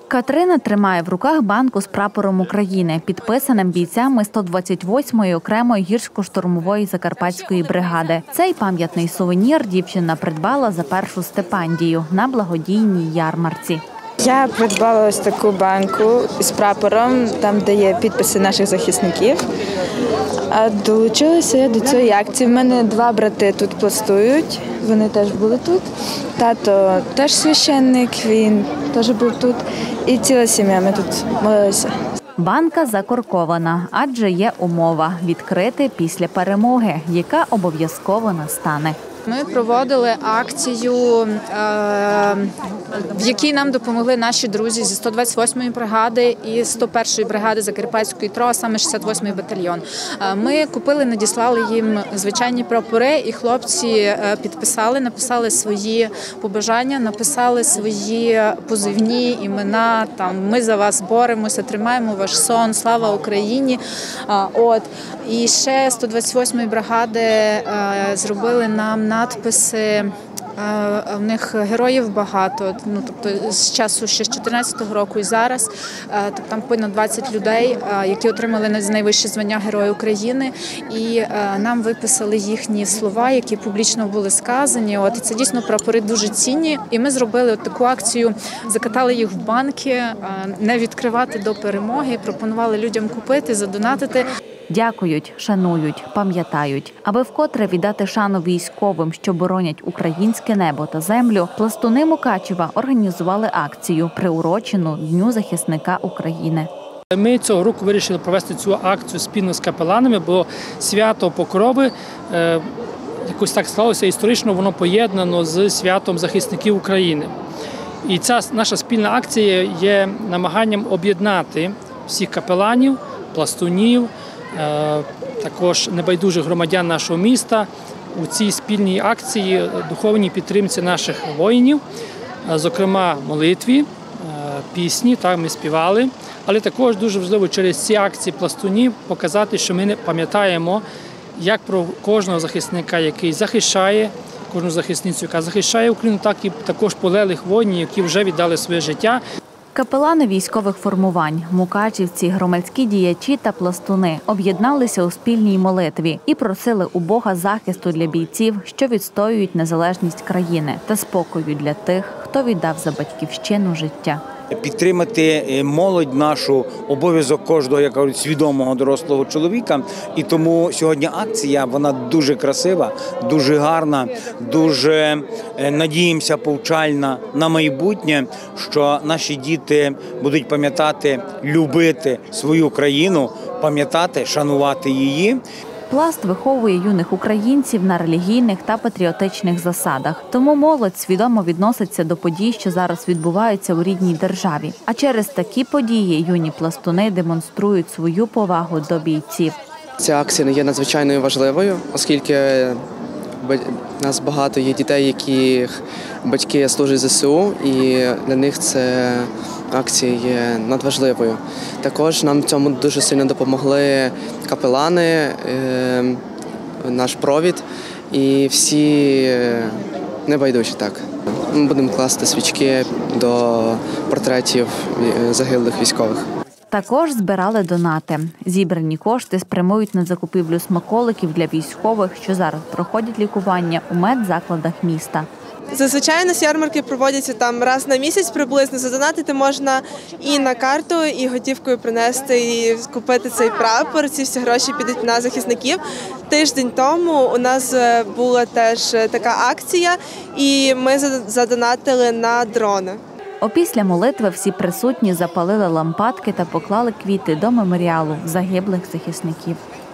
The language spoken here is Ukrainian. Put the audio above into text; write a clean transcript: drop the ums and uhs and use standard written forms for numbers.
Катерина тримає в руках банку з прапором України, підписаним бійцями 128-ї окремої гірсько-штурмової закарпатської бригади. Цей пам'ятний сувенір дівчина придбала за першу стипендію на благодійній ярмарці. Я придбала ось таку банку з прапором, там де є підписи наших захисників. Долучилася я до цієї акції. В мене два брати тут пластують, вони теж були тут. Тато теж священник, він теж був тут. І ціла сім'я, ми тут молилися. Банка закоркована, адже є умова – відкрити після перемоги, яка обов'язково настане. Ми проводили акцію, в якій нам допомогли наші друзі зі 128-ї бригади і 101-ї бригади Закарпатської ТРО, а саме 68-й батальйон. Ми купили, надіслали їм звичайні прапори, і хлопці підписали, написали свої побажання, написали свої позивні імена. Там ми за вас боремося, тримаємо ваш сон, слава Україні. І ще 128-ї бригади зробили нам надписи. В них героїв багато, тобто з часу ще з 14-го року і зараз. Там понад 20 людей, які отримали найвище звання Герой України. І нам виписали їхні слова, які публічно були сказані. Це дійсно прапори дуже цінні. І ми зробили таку акцію, закатали їх в банки, не відкривати до перемоги, пропонували людям купити, задонатити. Дякують, шанують, пам'ятають. Аби вкотре віддати шану військовим, що боронять українське небо та землю, пластуни Мукачева організували акцію, приурочену Дню захисника України. Ми цього року вирішили провести цю акцію спільно з капеланами, бо свято Покрови, якось так склалося історично, воно поєднано з святом захисників України. І ця наша спільна акція є намаганням об'єднати всіх капеланів, пластунів, також небайдужих громадян нашого міста у цій спільній акції духовній підтримці наших воїнів, зокрема молитві, пісні, так, ми співали, але також дуже важливо через ці акції пластунів показати, що ми пам'ятаємо як про кожного захисника, який захищає, кожну захисницю, яка захищає Україну, так і також полеглих воїнів, які вже віддали своє життя. Капелани військових формувань, мукачівці, громадські діячі та пластуни об'єдналися у спільній молитві і просили у Бога захисту для бійців, що відстоюють незалежність країни, та спокою для тих, хто віддав за батьківщину життя. Підтримати молодь нашу – обов'язок кожного, як кажуть, свідомого дорослого чоловіка. І тому сьогодні акція, вона дуже красива, дуже гарна, дуже, надіємося, повчальна на майбутнє, що наші діти будуть пам'ятати, любити свою країну, пам'ятати, шанувати її. Пласт виховує юних українців на релігійних та патріотичних засадах. Тому молодь свідомо відноситься до подій, що зараз відбуваються у рідній державі. А через такі події юні пластуни демонструють свою повагу до бійців. Ця акція є надзвичайно важливою, оскільки у нас багато є дітей, яких батьки служать ЗСУ, і для них це акція є надважливою. Також нам в цьому дуже сильно допомогли капелани, наш провід і всі небайдужі. Так. Ми будемо класти свічки до портретів загиблих військових. Також збирали донати. Зібрані кошти спрямують на закупівлю смаколиків для військових, що зараз проходять лікування у медзакладах міста. Зазвичай у нас ярмарки проводяться там раз на місяць приблизно. Задонатити можна і на карту, і готівкою принести, і купити цей прапор. Ці всі гроші підуть на захисників. Тиждень тому у нас була теж така акція, і ми задонатили на дрони. Опісля молитви всі присутні запалили лампадки та поклали квіти до меморіалу загиблих захисників.